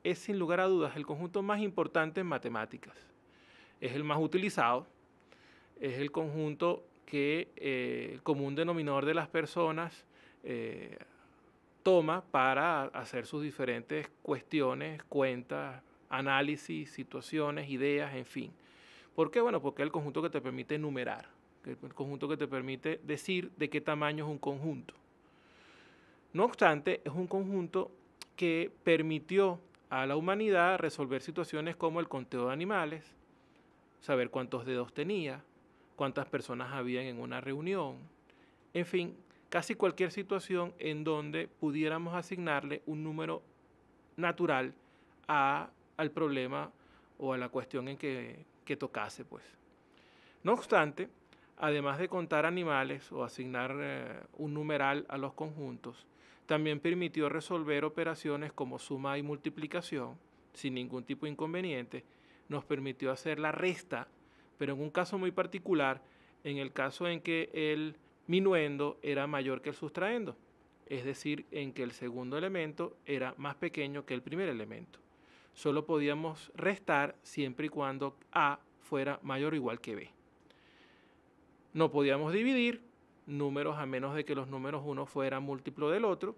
es sin lugar a dudas el conjunto más importante en matemáticas. Es el más utilizado, es el conjunto que el común denominador de las personas toma para hacer sus diferentes cuestiones, cuentas, análisis, situaciones, ideas, en fin. ¿Por qué? Bueno, porque es el conjunto que te permite enumerar, el conjunto que te permite decir de qué tamaño es un conjunto. No obstante, es un conjunto que permitió a la humanidad resolver situaciones como el conteo de animales, saber cuántos dedos tenía, cuántas personas habían en una reunión, en fin, casi cualquier situación en donde pudiéramos asignarle un número natural al problema o a la cuestión en que tocase, pues. No obstante, además de contar animales o asignar un numeral a los conjuntos, también permitió resolver operaciones como suma y multiplicación sin ningún tipo de inconveniente. Nos permitió hacer la resta, pero en un caso muy particular, en el caso en que el minuendo era mayor que el sustraendo, es decir, en que el segundo elemento era más pequeño que el primer elemento. Solo podíamos restar siempre y cuando A fuera mayor o igual que B. No podíamos dividir números a menos de que los números uno fueran múltiplo del otro,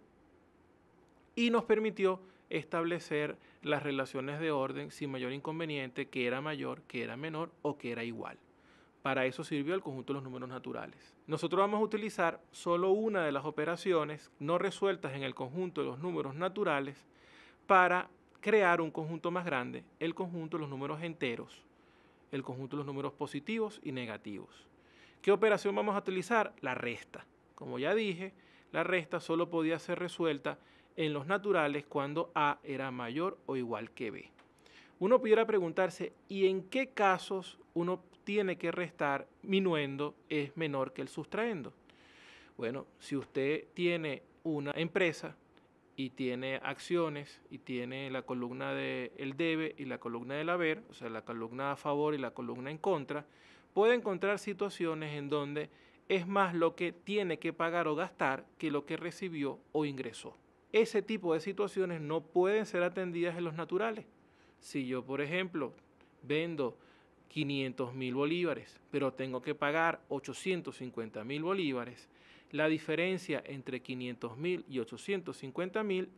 y nos permitió establecer las relaciones de orden sin mayor inconveniente, que era mayor, que era menor o que era igual. Para eso sirvió el conjunto de los números naturales. Nosotros vamos a utilizar solo una de las operaciones no resueltas en el conjunto de los números naturales para crear un conjunto más grande, el conjunto de los números enteros, el conjunto de los números positivos y negativos. ¿Qué operación vamos a utilizar? La resta. Como ya dije, la resta solo podía ser resuelta en los naturales cuando A era mayor o igual que B. Uno pudiera preguntarse, ¿y en qué casos uno tiene que restar minuendo es menor que el sustraendo? Bueno, si usted tiene una empresa y tiene acciones y tiene la columna del debe y la columna del haber, o sea, la columna a favor y la columna en contra, puede encontrar situaciones en donde es más lo que tiene que pagar o gastar que lo que recibió o ingresó. Ese tipo de situaciones no pueden ser atendidas en los naturales. Si yo, por ejemplo, vendo 500.000 bolívares, pero tengo que pagar 850.000 bolívares, la diferencia entre 500.000 y 850.000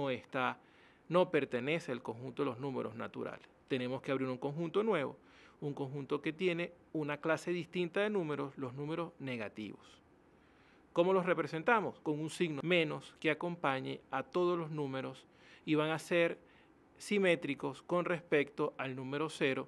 no pertenece al conjunto de los números naturales. Tenemos que abrir un conjunto nuevo, un conjunto que tiene una clase distinta de números, los números negativos. ¿Cómo los representamos? Con un signo menos que acompañe a todos los números y van a ser simétricos con respecto al número 0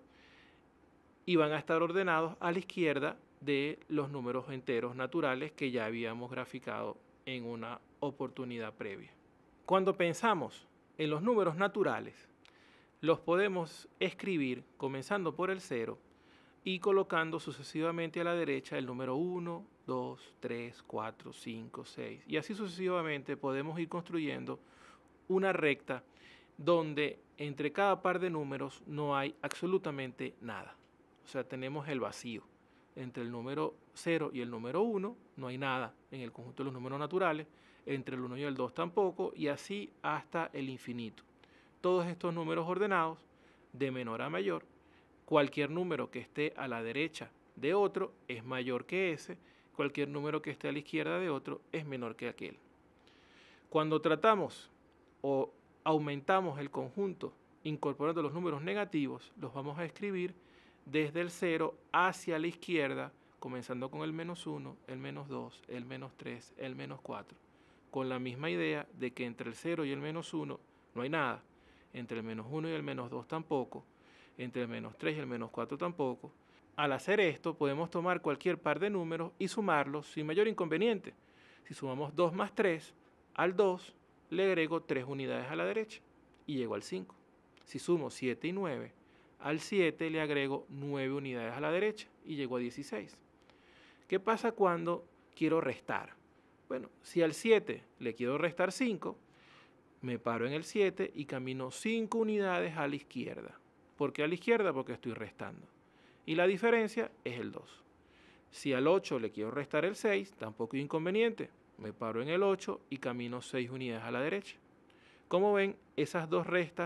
y van a estar ordenados a la izquierda de los números enteros naturales que ya habíamos graficado en una oportunidad previa. Cuando pensamos en los números naturales, los podemos escribir comenzando por el 0 y colocando sucesivamente a la derecha el número 1, 2, 3, 4, 5, 6. Y así sucesivamente podemos ir construyendo una recta donde entre cada par de números no hay absolutamente nada. O sea, tenemos el vacío. Entre el número 0 y el número 1 no hay nada en el conjunto de los números naturales, entre el 1 y el 2 tampoco, y así hasta el infinito. Todos estos números ordenados, de menor a mayor, cualquier número que esté a la derecha de otro es mayor que ese, cualquier número que esté a la izquierda de otro es menor que aquel. Cuando tratamos o aumentamos el conjunto incorporando los números negativos, los vamos a escribir desde el 0 hacia la izquierda, comenzando con el menos 1, el menos 2, el menos 3, el menos 4, con la misma idea de que entre el 0 y el menos 1 no hay nada, entre el menos 1 y el menos 2 tampoco, entre el menos 3 y el menos 4 tampoco. Al hacer esto podemos tomar cualquier par de números y sumarlos sin mayor inconveniente. Si sumamos 2 más 3, al 2 le agrego 3 unidades a la derecha y llego al 5. Si sumo 7 y 9, al 7 le agrego 9 unidades a la derecha y llego a 16. ¿Qué pasa cuando quiero restar? Bueno, si al 7 le quiero restar 5, me paro en el 7 y camino 5 unidades a la izquierda. ¿Por qué a la izquierda? Porque estoy restando. Y la diferencia es el 2. Si al 8 le quiero restar el 6, tampoco hay inconveniente. Me paro en el 8 y camino 6 unidades a la derecha. Como ven, esas dos restas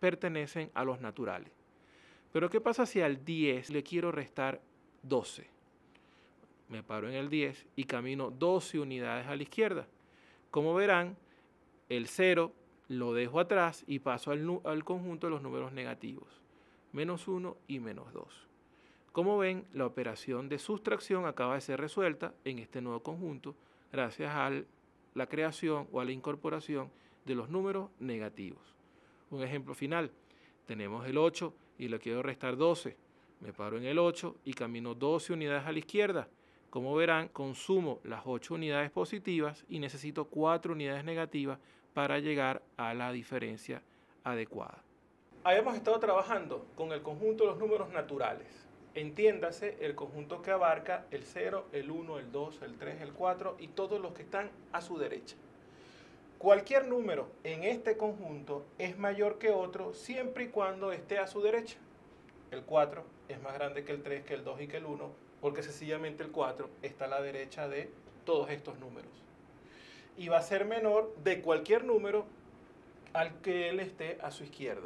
pertenecen a los naturales. Pero ¿qué pasa si al 10 le quiero restar 12? Me paro en el 10 y camino 12 unidades a la izquierda. Como verán, el 0 lo dejo atrás y paso al conjunto de los números negativos, menos 1 y menos 2. Como ven, la operación de sustracción acaba de ser resuelta en este nuevo conjunto gracias a la creación o a la incorporación de los números negativos. Un ejemplo final, tenemos el 8 y le quiero restar 12. Me paro en el 8 y camino 12 unidades a la izquierda. Como verán, consumo las 8 unidades positivas y necesito 4 unidades negativas para llegar a la diferencia adecuada. Habíamos estado trabajando con el conjunto de los números naturales. Entiéndase el conjunto que abarca el 0, el 1, el 2, el 3, el 4 y todos los que están a su derecha. Cualquier número en este conjunto es mayor que otro siempre y cuando esté a su derecha. El 4 es más grande que el 3, que el 2 y que el 1, porque sencillamente el 4 está a la derecha de todos estos números. Y va a ser menor de cualquier número al que él esté a su izquierda.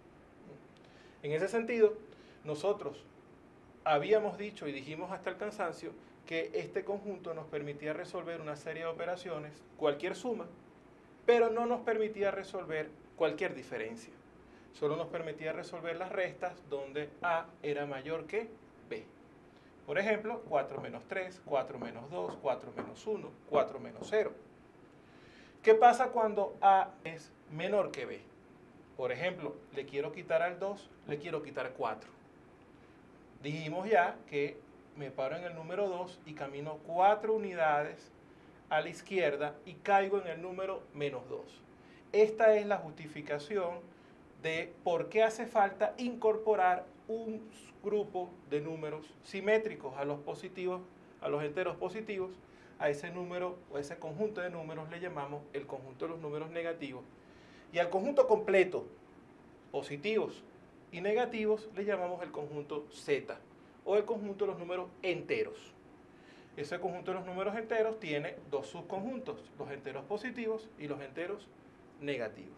En ese sentido, nosotros habíamos dicho y dijimos hasta el cansancio que este conjunto nos permitía resolver una serie de operaciones, cualquier suma, pero no nos permitía resolver cualquier diferencia. Solo nos permitía resolver las restas donde A era mayor que B. Por ejemplo, 4 menos 3, 4 menos 2, 4 menos 1, 4 menos 0. ¿Qué pasa cuando A es menor que B? Por ejemplo, le quiero quitar al 2, le quiero quitar 4. Dijimos ya que me paro en el número 2 y camino 4 unidades a la izquierda y caigo en el número menos 2. Esta es la justificación de por qué hace falta incorporar un grupo de números simétricos a los positivos, a los enteros positivos. A ese número o ese conjunto de números le llamamos el conjunto de los números negativos. Y al conjunto completo, positivos y negativos, le llamamos el conjunto Z o el conjunto de los números enteros. Ese conjunto de los números enteros tiene dos subconjuntos, los enteros positivos y los enteros negativos.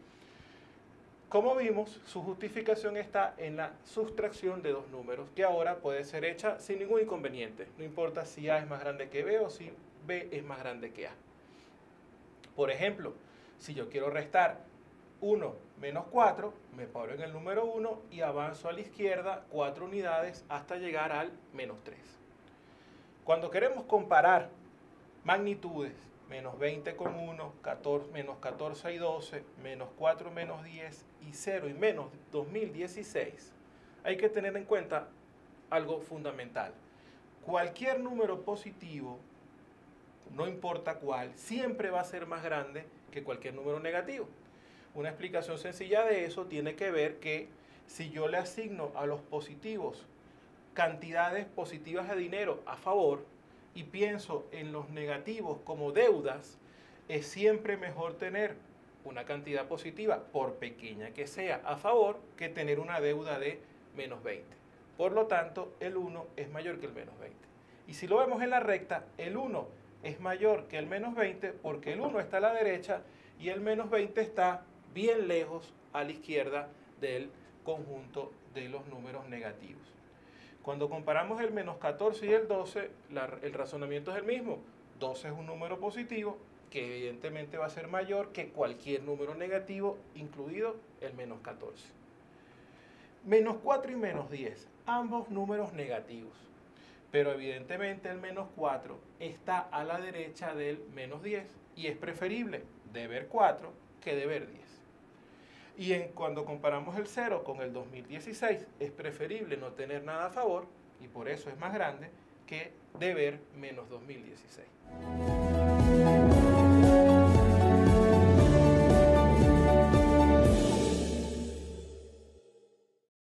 Como vimos, su justificación está en la sustracción de dos números, que ahora puede ser hecha sin ningún inconveniente. No importa si A es más grande que B o si B es más grande que A. Por ejemplo, si yo quiero restar 1 menos 4, me paro en el número 1 y avanzo a la izquierda 4 unidades hasta llegar al menos 3. Cuando queremos comparar magnitudes, menos 20 con 1, 14, menos 14 y 12, menos 4 menos 10 y 0 y menos 2016, hay que tener en cuenta algo fundamental. Cualquier número positivo, no importa cuál, siempre va a ser más grande que cualquier número negativo. Una explicación sencilla de eso tiene que ver que si yo le asigno a los positivos cantidades positivas de dinero a favor, y pienso en los negativos como deudas, es siempre mejor tener una cantidad positiva, por pequeña que sea, a favor, que tener una deuda de menos 20. Por lo tanto, el 1 es mayor que el menos 20. Y si lo vemos en la recta, el 1 es mayor que el menos 20 porque el 1 está a la derecha y el menos 20 está bien lejos a la izquierda del conjunto de los números negativos. Cuando comparamos el menos 14 y el 12, el razonamiento es el mismo. 12 es un número positivo que evidentemente va a ser mayor que cualquier número negativo, incluido el menos 14. Menos 4 y menos 10, ambos números negativos. Pero evidentemente el menos 4 está a la derecha del menos 10 y es preferible deber 4 que deber 10. Y cuando comparamos el 0 con el 2016, es preferible no tener nada a favor, y por eso es más grande que deber menos 2016.